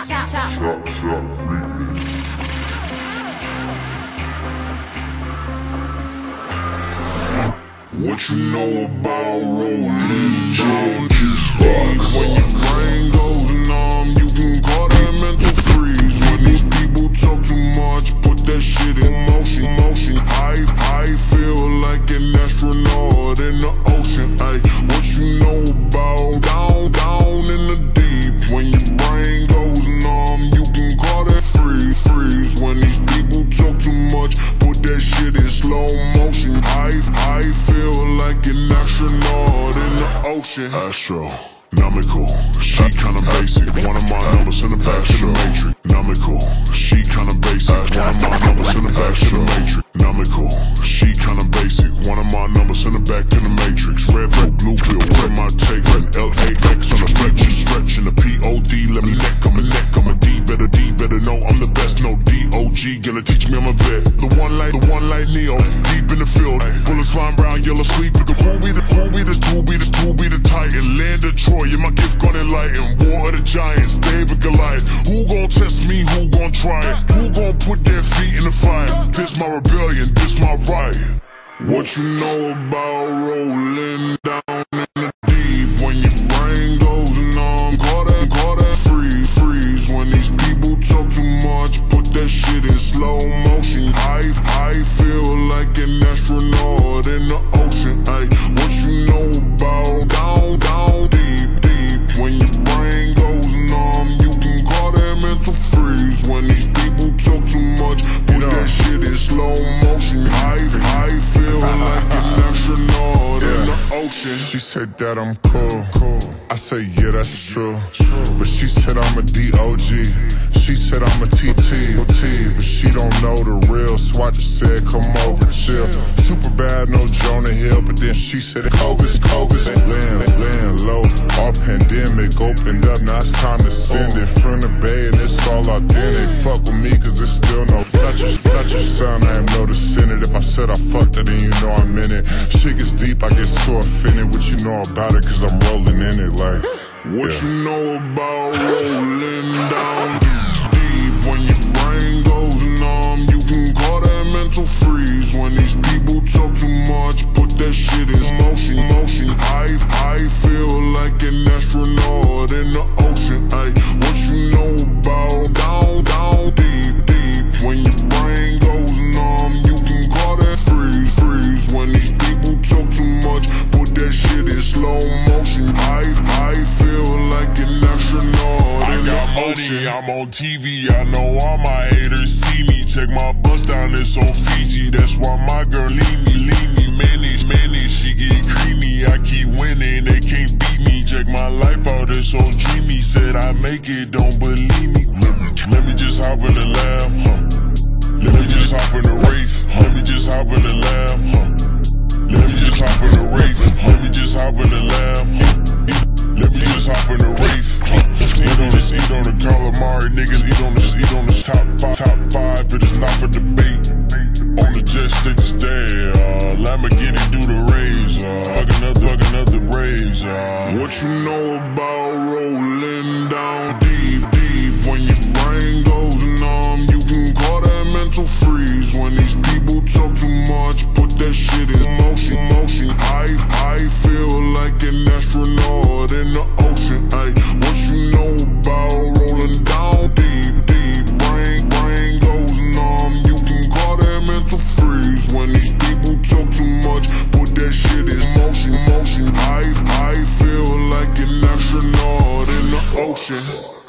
What you know about rolling junkies? When your brain goes numb, you can call that mental freeze. When these people talk too much, put that shit in motion. I feel like an astronaut in the ocean. Ay, what you know about down in the deep? When your brain goes numb, you can call that freeze. When these people talk too much, put that shit in slow motion. I feel like an astronaut in the ocean. Astronomical, she kinda basic. One of my numbers in the back to the matrix. Nomical, she kinda basic. One of my numbers in the back to the matrix. Nomical, she kinda basic. One of my numbers in the back to the matrix. Red pill, blue pill, where my take? An LAX on a stretching the POD. Let me neck, I'm a D better know I'm the best. No DOG, gonna teach me I'm a vet. The one like Neo, deep in the field. Bullets flying brown, yellow sleep with the who be the titan. Land of Troy, yeah, my gift gonna enlighten. War of the Giants, David Goliath. Who gon' test me, who gon' try it? Who gon' put their feet in the fire? This my rebellion, this my riot. What you know about rolling down in the deep? When your brain goes numb, call that freeze. When these people talk too much, put that shit in slow motion. I feel like an astronaut in the ocean. Ay, what you know about down deep? When your brain goes numb, you can call that mental freeze. When these people talk too much, put that shit in slow motion. I feel like an astronaut in the ocean. She said that I'm cool. I say yeah, that's true. But she said I'm a DOG. She said I'm a TT, but she don't know the real. So I just said come over, chill. Super bad, no Jonah Hill, but then she said COVID's laying low. All pandemic opened up, now it's time to send it from the bay, and it's all authentic. Fuck with me, cause it's still no. Not your son, I am no descendant. If I said I fucked her, then you know I'm in it. Shit gets deep, I get so offended. What you know about it, cause I'm rolling in it like. What you know about rolling down deep? When your brain goes numb, you can call that mental freeze. When these people talk too much, put that shit in motion. I feel like an astronaut in the ocean. Ay, what you know about down deep? When your brain goes numb, you can call that freeze. When these people talk too much, put that shit in slow motion. I feel like an astronaut in the ocean. I'm on TV, I know all my haters see me. Check my bust down, it's on Fiji. That's why my girl leave me. Mayonnaise, she get creamy. I keep winning, they can't beat me. Check my life out, it's so dreamy. Said I make it, don't believe me. Let me just hop in the lab, Let me just hop in the Wraith. Let me just hop in the lab, Let me just hop in the Wraith. Let me just hop in the lab, Let me just hop in the Wraith. Eat on the calamari, niggas eat on the top five. It is not for debate. On the jet sticks there, Lamborghini do the razor, hug another razor. What you know about rolling down deep? When your brain goes numb, you can call that mental freeze. When these people talk too much, put that shit in motion. I feel like an astronaut in the ocean. Ay, what you know about rolling down deep? Brain goes numb, you can call that mental freeze. When these people talk too much, put that shit in motion. I feel like an astronaut in the ocean.